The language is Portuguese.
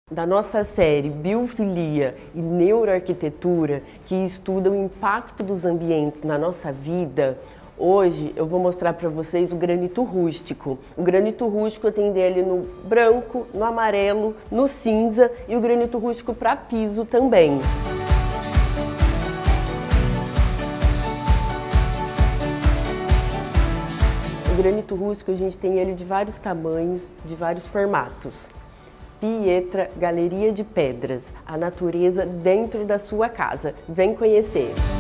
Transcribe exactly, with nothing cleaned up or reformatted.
Da nossa série Biofilia e Neuroarquitetura, que estuda o impacto dos ambientes na nossa vida, hoje eu vou mostrar para vocês o granito rústico. O granito rústico tem dele no branco, no amarelo, no cinza e o granito rústico para piso também. O granito rústico a gente tem ele de vários tamanhos, de vários formatos. Pietra Galeria de Pedras, a natureza dentro da sua casa. Vem conhecer!